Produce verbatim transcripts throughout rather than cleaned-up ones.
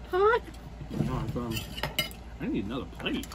hot. Oh, um, I need another plate.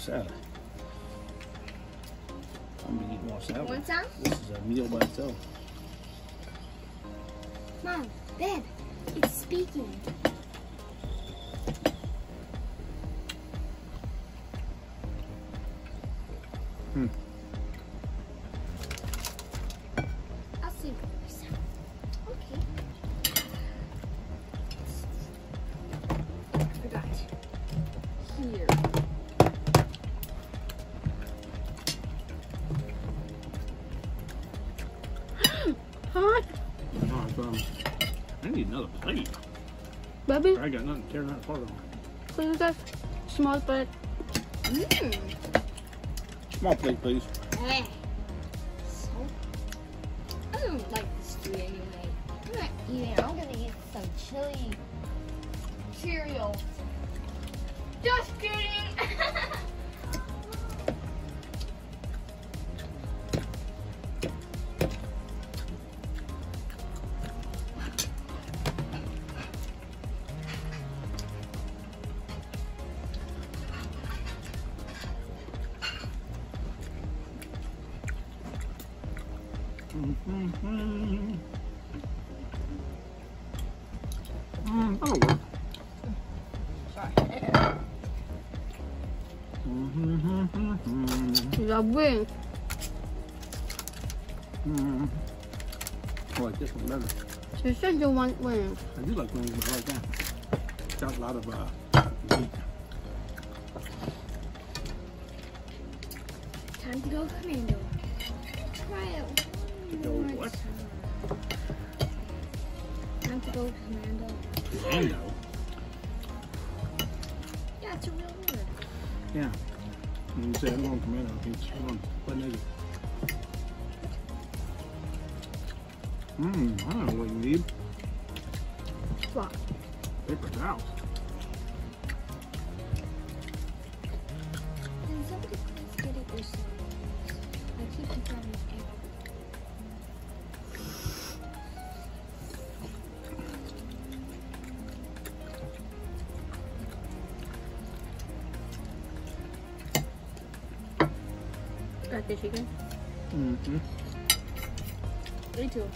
salad. I'm gonna eat more salad. Want some? This is a meal by itself. Mom, babe, it's speaking. Hmm. I'll see for myself. Okay. I forgot. Here. Hot. No, it's, um, I need another plate. Baby, I got nothing to tear that apart on. please get small plate. Mmm. Small plate, please. Eh. So, I don't like this food anyway. I'm not eating. I'm gonna eat some chili cereal. Just kidding. Mm-hmm. Mm, that'll work. Sorry. Mm-hmm. The wing. Mm. I like this one better. You said you want wings. I do like wings, but I like that. It's got a lot of uh, meat. Time to go commando. Try it. To go what? Time to go commando. Commando. Yeah, it's a real word. Yeah. When you say I'm going commando, it means I'm going play negative. Mmm, I don't know what you need. What? Paper towels. Can somebody please get it yourself? I keep forgetting everything. Got the chicken? Mm-hmm. Me too.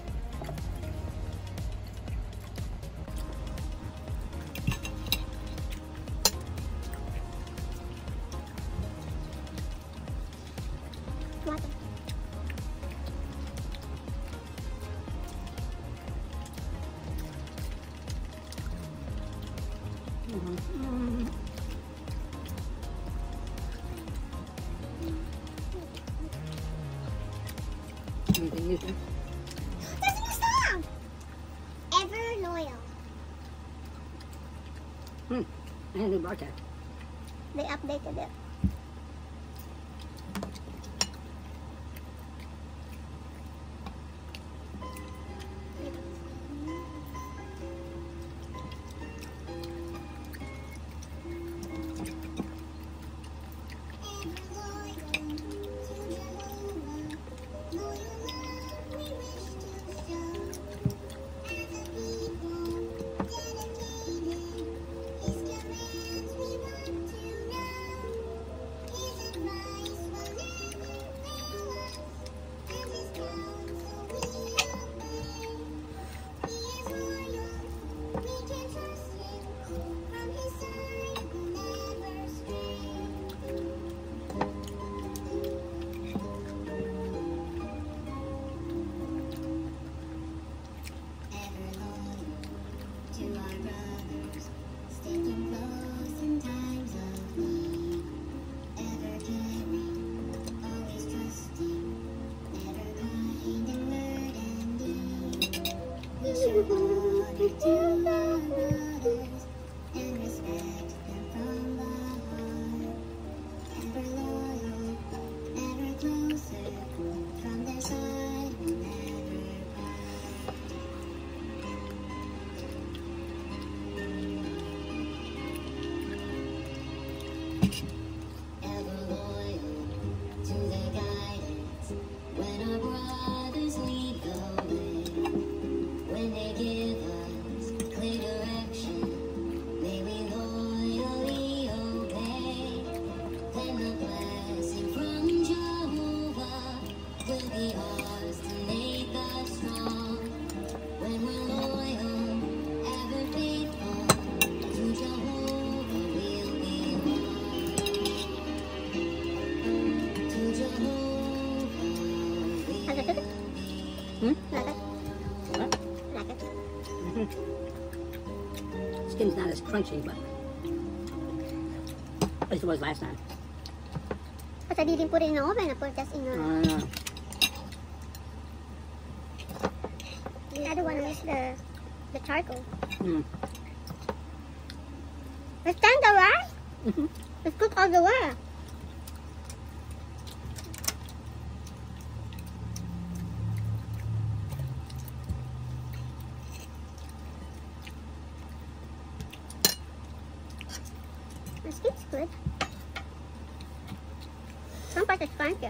Mm-hmm. Anything you say? There's a new song! Ever Loyal. Hmm. I didn't know about that. They updated it. Like it? Hmm? Like it? What? Like it? Mm-hmm. Skin's not as crunchy, but at least it was last time. Because I didn't put it in the oven, I put it just in the... Uh, I don't want to miss the, the charcoal. mm. It's tender, right? Mm-hmm. It's cooked all the way. The skin's good. Some parts it's crunchy.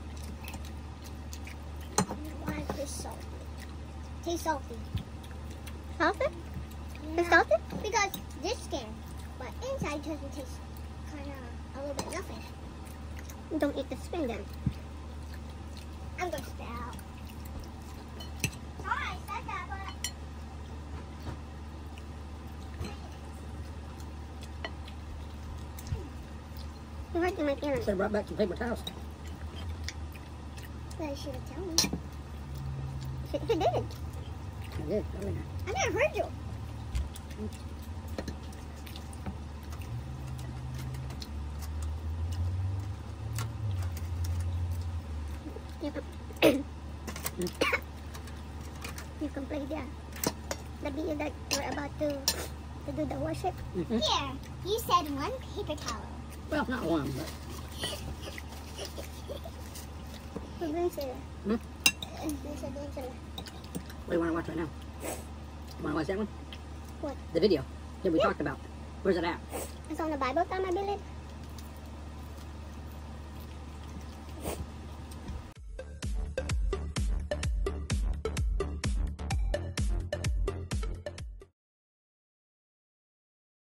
Why is this salty? Tastes salty. Salty? It's salty? Because this skin, but inside doesn't taste kind of a little bit nothing. Don't eat the skin then. I'm going to spit out. Sorry, I said that, but... You hurt my parents. Should have brought back some paper towels. Well, you should have told me. You did. I did. Really not. I never heard you. You can, you can play the, the video that we're about to, to do the worship. Mm-hmm. Here, you said one paper towel. Well, not one, but Who's going to? Hmm? Who's going to? what do you want to watch right now? You want to watch that one? What? The video that we Yeah. talked about. Where's it at? It's on the Bible time, I believe.